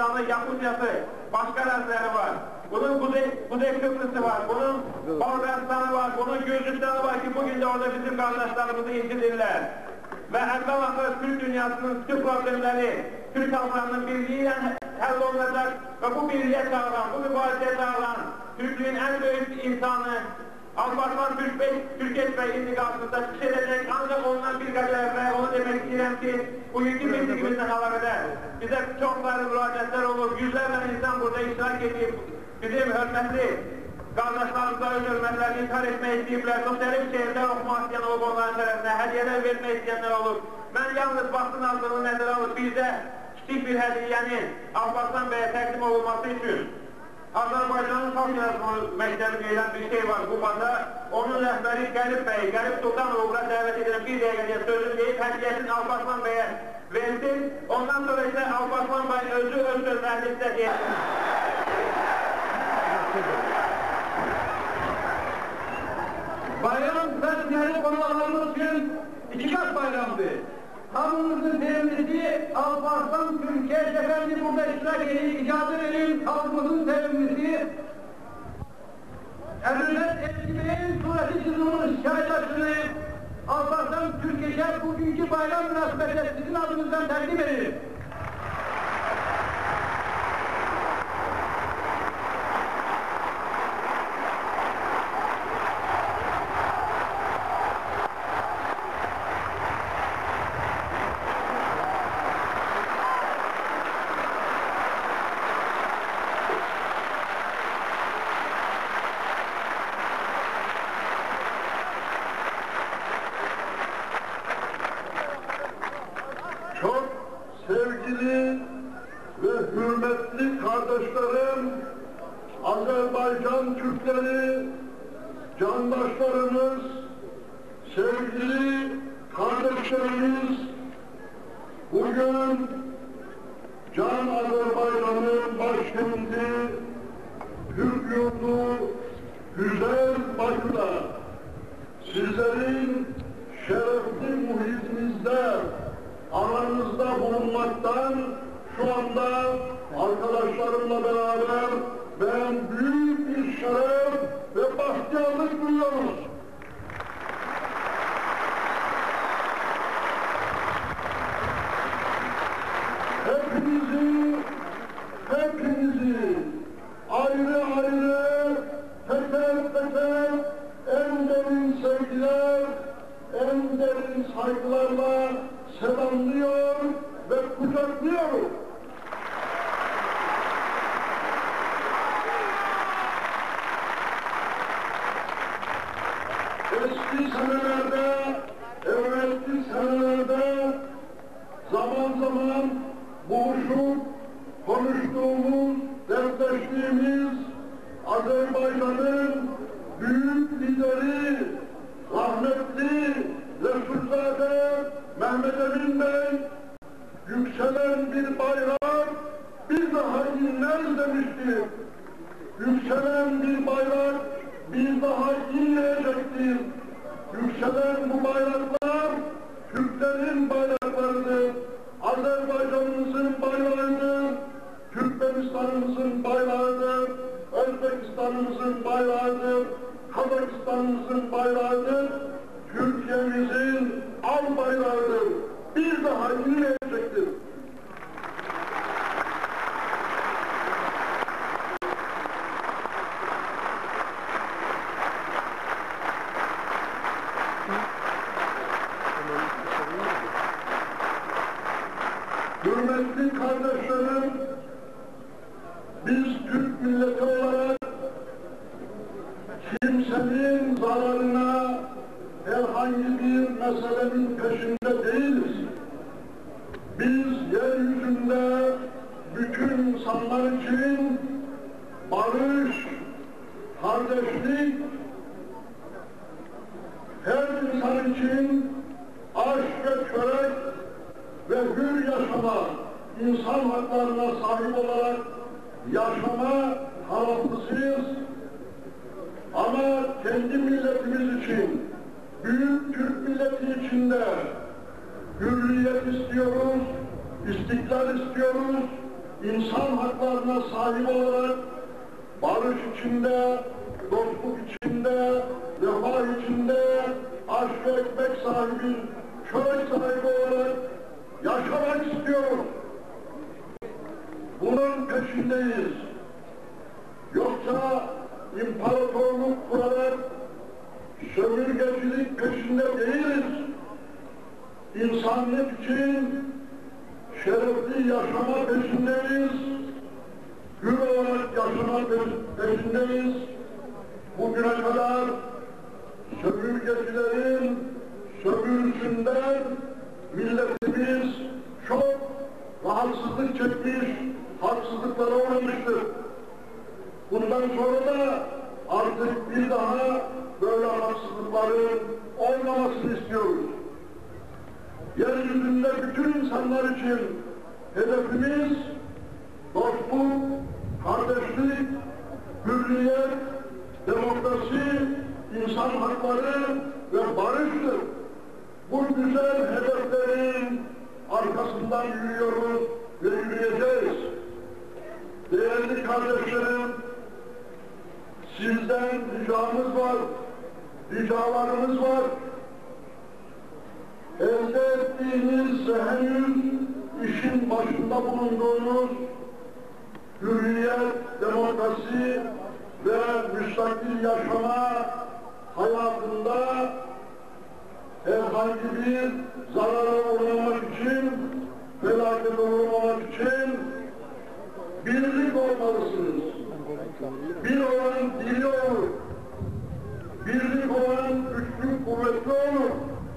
Ermenistan'ın Yakutya'sı, başka arazileri var. Bunun Kuzey Kıbrıs'ı var, bunun Balkanistan'ı var, bunun Gürcistan'ı var ki bugün de orada bizim kardeşlerimizi incidirler. Ve evvel ahır Türk dünyasının bütün problemleri, Türk halklarının birliğiyle hallolunacak ve bu birliğe çağıran, bu mübarizeye çağıran Türklüğün en büyük insanı Alparslan Türkeş Bey intikasında çıkacak ancak ondan bir gece evvel onu demek istedim ki bugünkü birliğimizden alakadar bize çok sayılı müracaatler olur, yüzlerce insan burada iştirak edip bizim hürmetli kardeşlerimize öz hürmetlerini intihar etmeyi isteyipler, sosyalist şehirler okumak isteyen olup onların şerefine hediyeler vermeyi isteyenler olur. Ben yalnız basın aldığını nəzərə alıb bizə kiçik bir hədiyyenin Alparslan Bey'e təqdim olunması için Azərbaycanın Xalq Yazılı Məktəbi deyilən bir şey var Qubada. Onun rəhbəri Qərib Bey, Qərib Sultanoğlu bura dəvət edirəm bir dəqiqəliyə sözünü deyib hədiyyəsini Alparslan Bey'e versin. Ondan sonra isə Alparslan Bey özü öz sözlərini sizə deyir. Bayram festivali konularımız için iki kat bayramdı. Halkımızın sevimlisi Alparslan Türkeş Efendi burada iştirak edip icazı verin. Halkımızın sevimlisi Emret Eskime'nin sureti çizilmiş şahitlaşını Alparslan Türkeş'e bugünkü bayram münasebetiyle sizin adınızdan takdim edin. Çok sevgili ve hürmetli kardeşlerim, Azerbaycan Türkleri, candaşlarımız, sevgili kardeşlerimiz, bugün Can Azerbaycan'ın başkenti, Türk yurdu, güzel Bakü'de sizlerin şerefli muhitinizde aranızda bulunmaktan şu anda arkadaşlarımla beraber ben büyük bir şeref ve bahtiyarlık duyuyoruz. Hepinizi ayrı ayrı, teker teker en derin sevgiler, en derin saygılarla selamlıyor ve kucaklıyorum. Eski senelerde, evvelki senelerde zaman zaman buluşup konuştuğumuz, dertleştiğimiz Azerbaycan'ın büyük lideri, rahmetli Resulzade Mehmet Emin Bey, yükselen bir bayrak bir daha inler demiştir. Yükselen bir bayrak bir daha inmeyecektir. Yükselen bu bayraklar Türklerin bayraklarıdır. Azerbaycan'ımızın bayrağıdır, Türkmenistan'ımızın bayrağıdır, Özbekistan'ımızın bayrağıdır, Kazakistan'ımızın bayrağıdır, Türkiye'mizin al bayrağıdır. Bir daha inmeyecektir. Hürmetli kardeşlerim, biz Türk milleti olarak kimsenin zararına herhangi bir meselenin peşinde değiliz. Biz yeryüzünde bütün insanlar için barış, kardeşlik, her insan için aşk ve çörek ve hür yaşama, insan haklarına sahip olarak yaşama taraflısıyız. Ama kendi milletimiz için, büyük Türk milleti içinde hürriyet istiyoruz, istiklal istiyoruz, insan haklarına sahip olarak barış içinde, dostluk içinde, refah içinde, aşk ve ekmek sahibi, köy sahibi olarak yaşamak istiyoruz. Bunun peşindeyiz. Yoksa imparatorluk kurarak sömürgecilik peşinde değiliz. İnsanlık için şerefli yaşama peşindeyiz. Hür olarak yaşama peşindeyiz. Bugüne kadar sömürgecilerin sömürüsünden milletimiz çok rahatsızlık çekmiş, haksızlıklara uğramıştır. Bundan sonra da artık bir daha böyle haksızlıkların olmamasını istiyoruz. Yeryüzünde bütün insanlar için hedefimiz dostluk, kardeşlik, hürriyet, demokrasi, insan hakları ve barıştır. Bu güzel hedeflerin arkasından yürüyoruz ve yürüyeceğiz. Değerli kardeşlerim, sizden ricamız var, ricalarımız var. Elde ettiğiniz henüz işin başında bulunduğunuz hürriyet, demokrasi ve müstakil yaşama hayatında herhangi bir zarara uğramak için, felakete uğramak için birlik olmalısınız. Bir olan diri olur. Birlik olan güçlü, kuvvetli olur.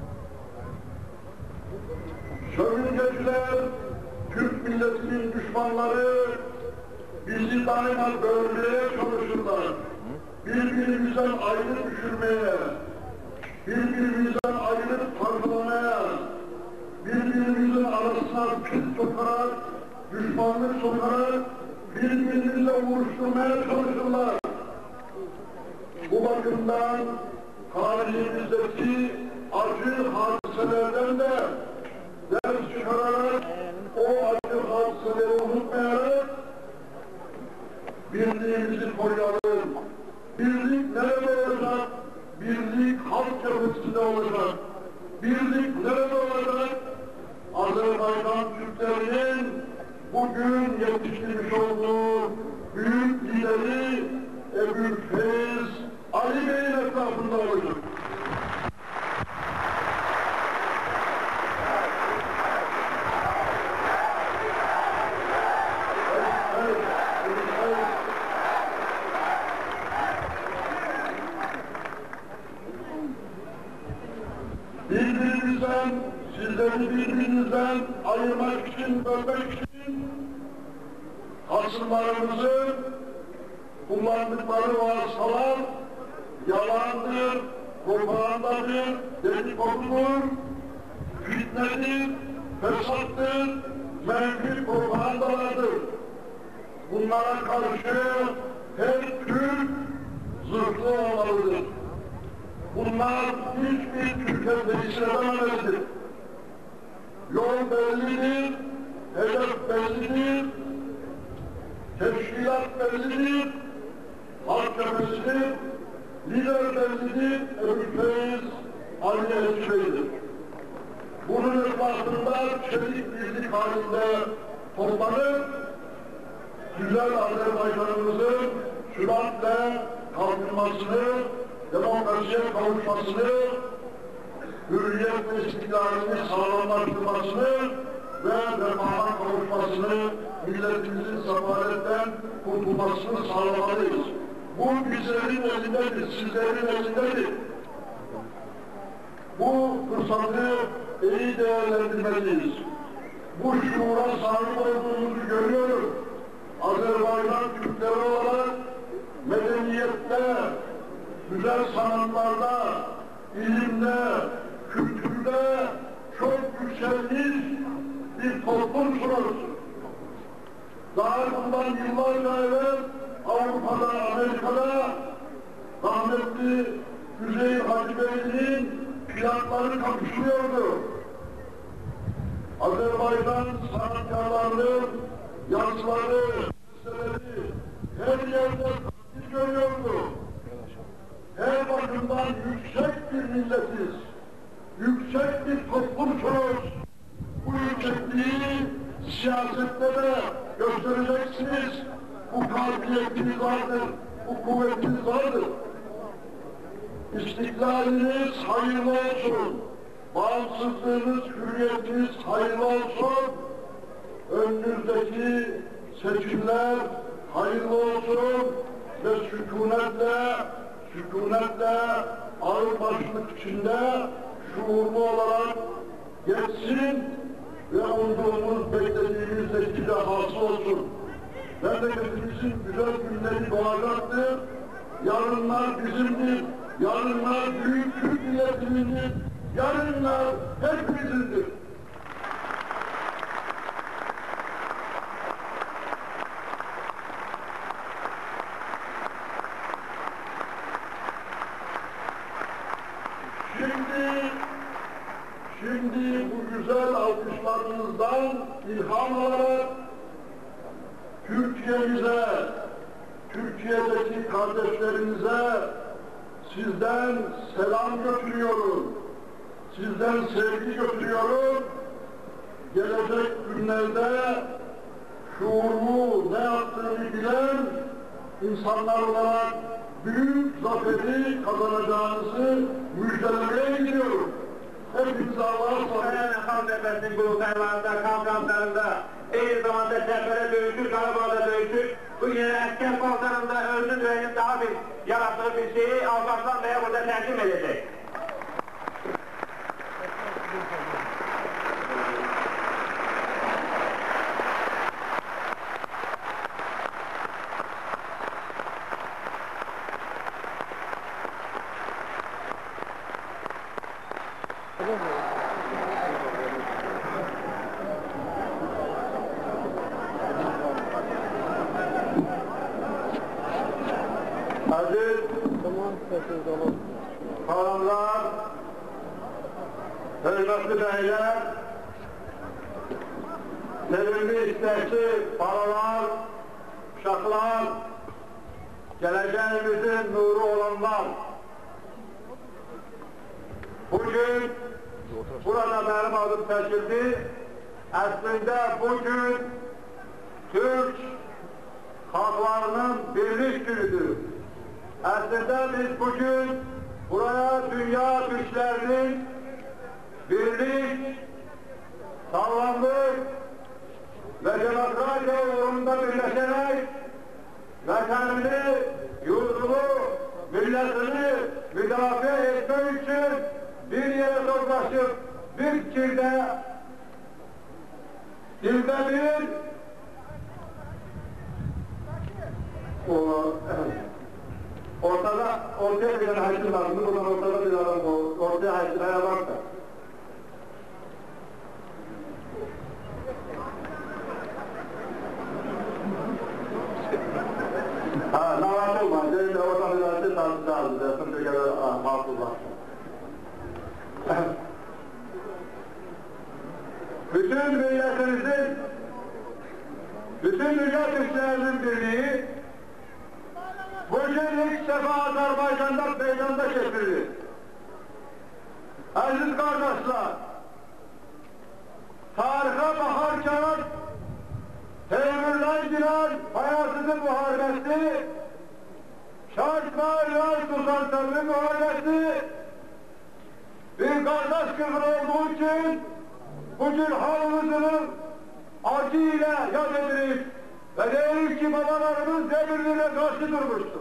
Sömürgeciler, Türk milletinin düşmanları bizi daima bölmeye çalışırlar. Birbirimizden ayrı düşürmeye, birbirimizden ayrı parçalamaya, birbirimizin arasına pis sokarak, düşmanlık sokarak, birbirimizle uğraştırmaya çalışırlar. Bu bakımdan tarihimizdeki acı hadiselerden de ders çıkararak, o acı hadiseleri unutmayarak birliğimizi koruyalım. Birlik nerede olacak? Birlik halk cephesinde olacak. Birlik nerede olacak? Azerbaycan Türklerinin bugün yetiştirmiş olduğu büyük lideri Ebu'l-Feyz Ali Bey'in etrafında olacak. Birbirimizden, sizleri birbirinizden ayırmak için, bölmek için hasımlarımızın kullandıkları vasıtalar yalandır, propagandadır, dedikodudur, fitnedir, fesattır, menfi propagandalardır. Bunlara karşı her Türk zırhlı olmalıdır. Bunlar hiçbir Türkiye tesir edememelidir. Yol bellidir, hedef bellidir, teşkilat bellidir, halk cephesidir, lider bellidir, Ebu'l-Feyz Ali Bey'dir. Bunun etrafında çelik birlik halinde toplanıp güzel Azerbaycan'ımızın süratle kalkınmasını, demokrasiye kavuşmasını, hürriyet ve istiklalini sağlamlaştırmasını ve refaha kavuşmasını, milletimizin sefaletten kurtulmasını sağlamalıyız. Bu bizlerin elindedir, sizlerin elindedir. Bu fırsatı iyi değerlendirmeliyiz. Bu şuura sahip olduğumuzu görüyoruz. Azerbaycan Türkleri olarak medeniyette, güzel sanatlarda, ilimde, kültürde çok yükselmiş bir toplumsunuz. Daha bundan yıllarca evvel Avrupa'da, Amerika'da rahmetli Üzeyir Hacı Bey'in plakları kapışılıyordu. Azerbaycan sanatkarlarının yazıları, meseleleri her yerde takdir görüyordu. Her bakımdan yüksek bir milletiz, yüksek bir toplumsunuz. Bu yüksekliği siyasette de göstereceksiniz. Bu kabiliyetiniz vardır, bu kuvvetiniz vardır. İstiklaliniz hayırlı olsun. Bağımsızlığınız, hürriyetiniz hayırlı olsun. Önünüzdeki seçimler hayırlı olsun ve sükunetle, ağırbaşlık içinde şuurlu olarak geçsin ve umduğumuz, beklediğimiz netice hasıl olsun. Memleketimizin güzel günleri doğacaktır. Yarınlar bizimdir. Yarınlar büyük Türk milletimindir. Yarınlar hepimizindir. Şimdi bu güzel alkışlarınızdan ilham alarak Türkiye'mize, Türkiye'deki kardeşlerimize sizden selam götürüyorum. Sizden sevgi götürüyorum. Gelecek günlerde şuurlu, ne yaptığını bilen insanlar olarak büyük zaferi kazanacağınızı müjdelemeye gidiyorum. Hepinize Allah'a ısmarladık. Halk Efendisi'nin kurultaylarında, konferanslarında, aynı zamanda sefere dövüşür, Karabağ'da dövüşür. Bu yine asker komutanında özün düğünün daha bir yarattığı bir şeyi Alparslan Bey'e burada tercih edecek. Aziz hanımlar, hürmetli beyler, sevimli istekli paralar, uşaklar, geleceğimizin nuru olanlar. Bugün burada benim adım seçildi. Aslında bugün Türk halklarının birlik günüdür. Aslında biz bugün buraya dünya güçlerinin birlik, sağlamlık ve demokrasiya uğrunda birleşerek vatanını, yurdunu, milletini müdafaa etmek için bir yere toplaşıp bir fikirde, dilde bir ortaya bir hakim lazım, o zaman ortada bir adam bu, ortaya hakimlere bak da. Navaş olmaz, değil de orada bir hakim lazım, dersin Türkiye'de mahsullar. Bütün milletimizin, bütün dünya Türklerinin birliği bugün ilk defa Azerbaycan'da meydanda getirildi. Aziz kardeşler, tarihe bakarken Teymur'dan giren hayasızın muharebesi, Şartlar Yar Sultan'ın muharebesi bir kardeş kızı olduğu için bugün halımızın acı ile yad edilip ve değil ki babalarımız birbirine karşı durmuştur.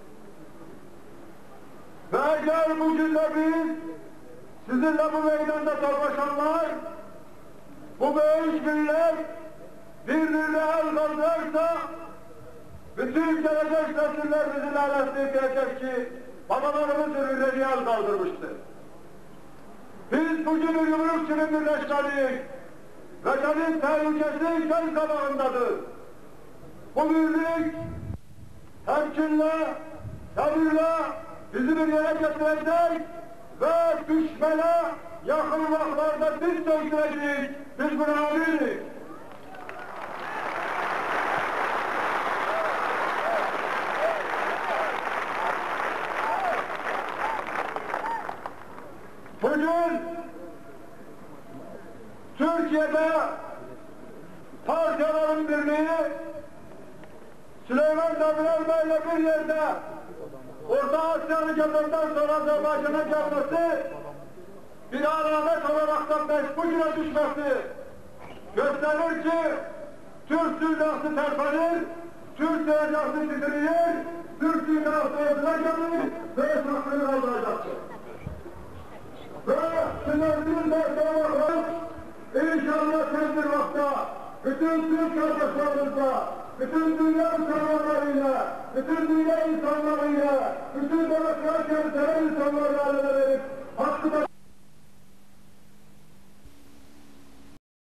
Ve eğer bugün de biz sizinle bu meydanda toplaşanlar bu büyük millet birbirine el kaldırırsa bütün gelecek nesiller bizi lanetli diyecek ki babalarımız birbirine el kaldırmıştır. Biz bugün bir yumruk için birleşmeliyiz. Vatanın tehlikesi göz kabağındadır. Bu birlik temkinle, sabırla bizi bir yere getirecek ve düşmana yakın vaklarda biz söndüreceğiz. Biz buna aminiz. Bugün Türkiye'de Partilerin Birliği Süleyman Demirel Bey'le bir yerde Orta Asya'nın geldiğinden sonra Azerbaycan'a gelmesi bir alamet olaraktan bugüne düşmesi gösterir ki Türk dünyası terpenir, Türk dünyası titriyor, Türk dünyası evine gelir ve esasını alacaktır. Ve sınırının dertine bakın, inşallah tez bir vakta bütün Türk kardeşlerimizle, bütün dünya insanlarıyla, bütün dünya insanlarıyla, bütün demokrasi ülkeler